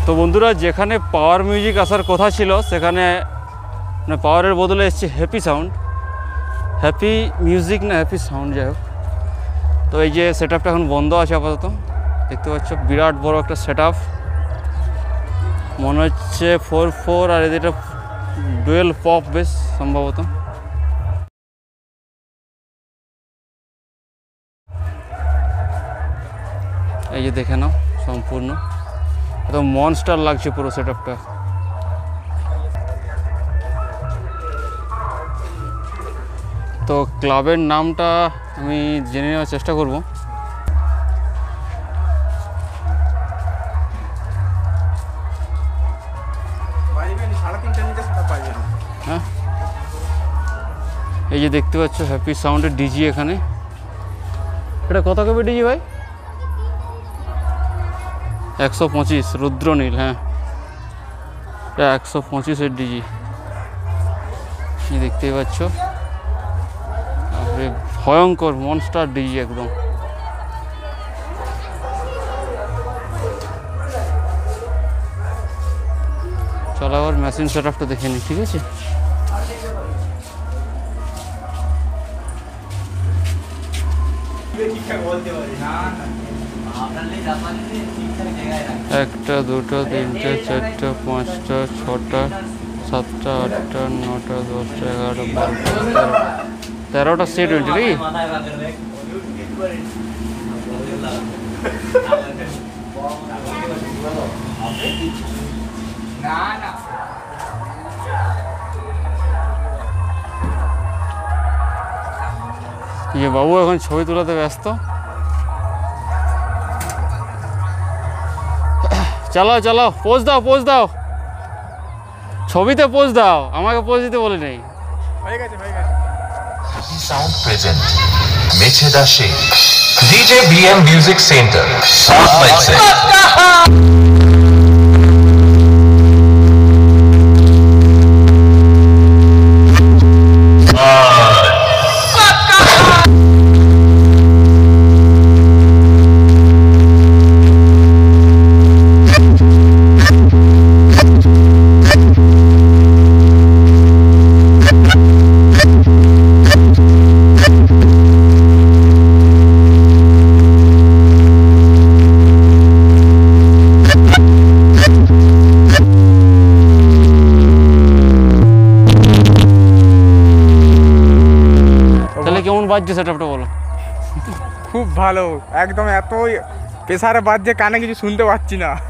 তো বন্ধুরা যেখানে পাওয়ার মিউজিক আসার কথা ছিল সেখানে মানে পাওয়ারের বদলে এসছে হ্যাপি সাউন্ড, হ্যাপি মিউজিক না হ্যাপি সাউন্ড যাই হোক। তো এই যে সেট আপটা এখন বন্ধ আছে আপাতত, দেখতে পাচ্ছ বিরাট বড় একটা সেট আপ, মনে হচ্ছে 4/4 আর এটা ডুয়েল পপ বেস সম্ভবত। এই যে দেখে নাও সম্পূর্ণ একদম মনস্টার লাগছে পুরো সেট আপটা। তো ক্লাবের নামটা আমি জেনে নেওয়ার চেষ্টা করব। হ্যাঁ এই যে দেখতে পাচ্ছ হ্যাপি সাউন্ডের ডিজি এখানে। এটা কত কবে ডিজি ভাই? 125 রুদ্রনীল। হ্যাঁ এটা 125-এর ডিজি দেখতেই পাচ্ছ, ভয়ঙ্কর মনস্টার ডিজি একদম। চলো আবার মেশিন সেট আপটা দেখে নিই, ঠিক আছে? একটা দুটো তিনটে চারটে পাঁচটা ছটা সাতটা আটটা নটা 10টা 11টা 12টা 13টা সেট হয়েছে নাকি? বাবু এখন ছবি তোলাতে ব্যস্ত। চালাও চালাও, পোজ দাও পোজ দাও, ছবিতে পোজ দাও, আমাকে পোজ দিতে বলে নেই। Sound present Mecheda Sheikh DJ BM music centre south lights. বাজছে সেটআপটা বলো। খুব ভালো, একদম এত প্রেসারে বাজছে কানে কিছু শুনতে পাচ্ছি না।